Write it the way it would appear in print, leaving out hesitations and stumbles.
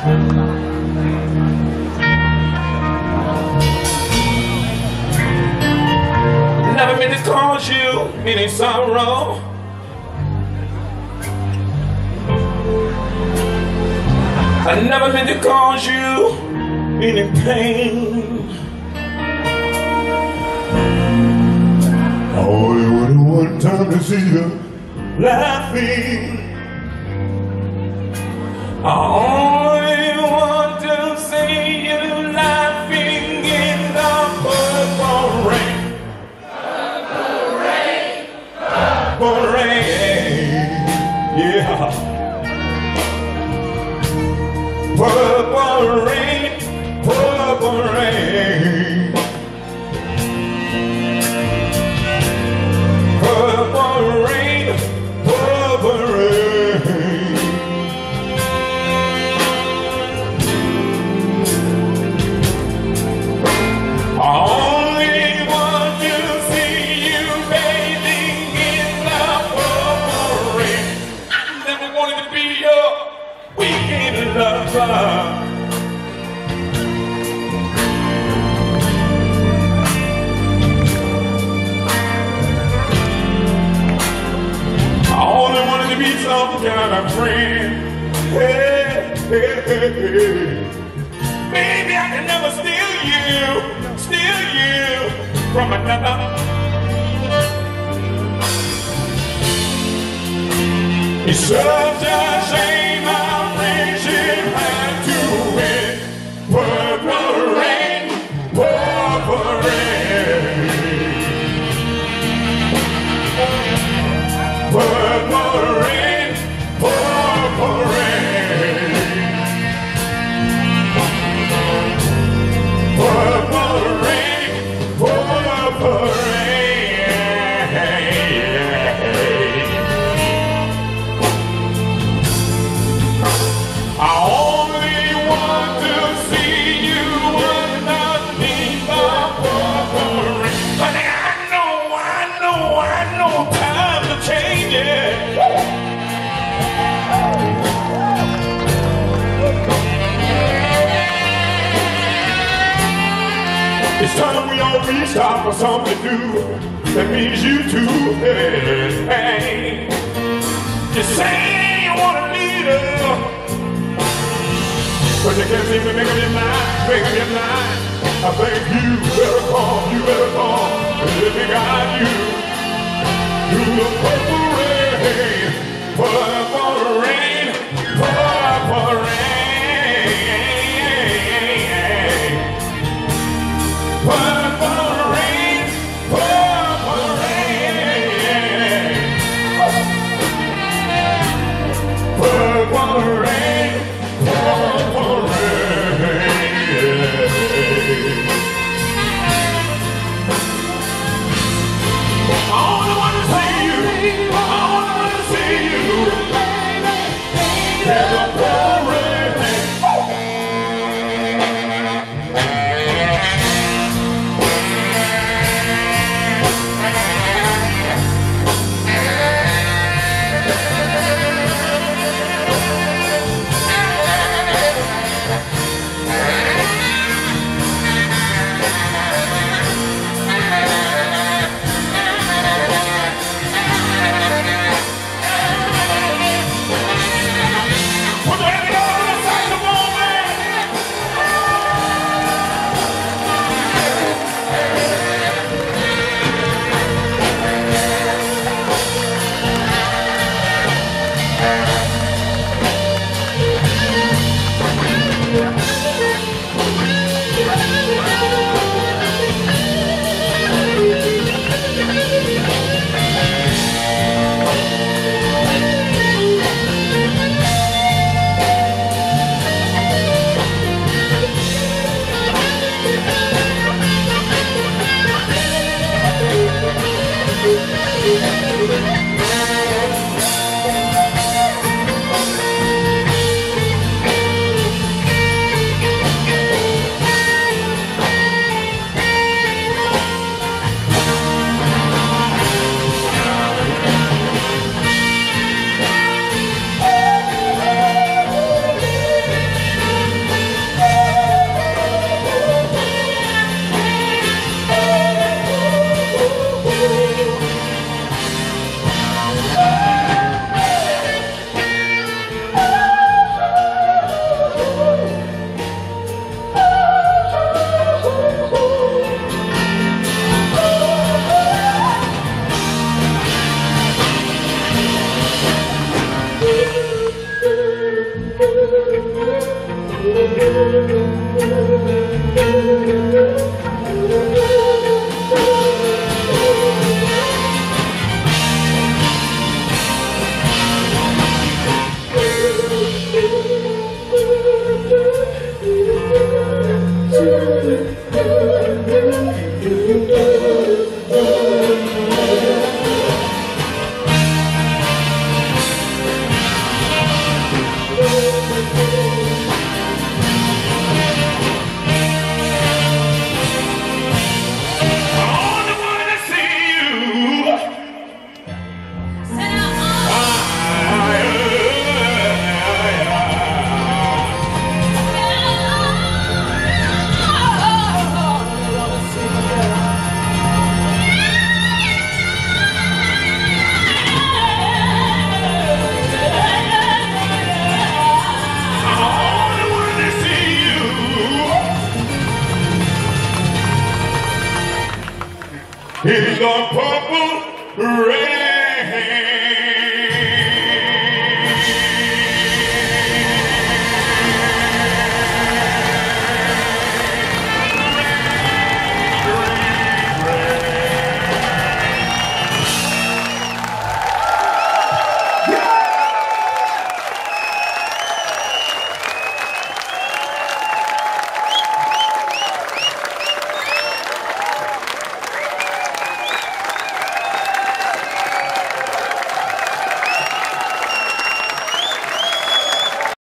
Never meant to cause you any sorrow. I never meant to cause you any pain. I only wanted one time to see you laughing. I only want to see you laughing in the purple rain. Purple rain, purple rain, yeah. Purple rain, purple rain. Purple rain, purple rain. I only want to see you bathing in the purple rain. Never wanted to be your weekend lover. I only wanted to be some kind of friend. Hey, hey, hey, hey. Baby, I can never steal you from another. It's such a shame our friendship had to end. Purple rain, purple rain. Purple rain, purple rain. Purple rain, purple rain. I only want to see you underneath the purple rain. But I know, time to change it. It's time we all restart for something new. That means you too. Hey, you say you wanna lead her, but you can't seem to make up your mind, I think you better come, and let me guide you through the purple rain, purple rain, purple rain, purple rain, purple rain, purple rain, purple rain. I only want to see you. He's gonna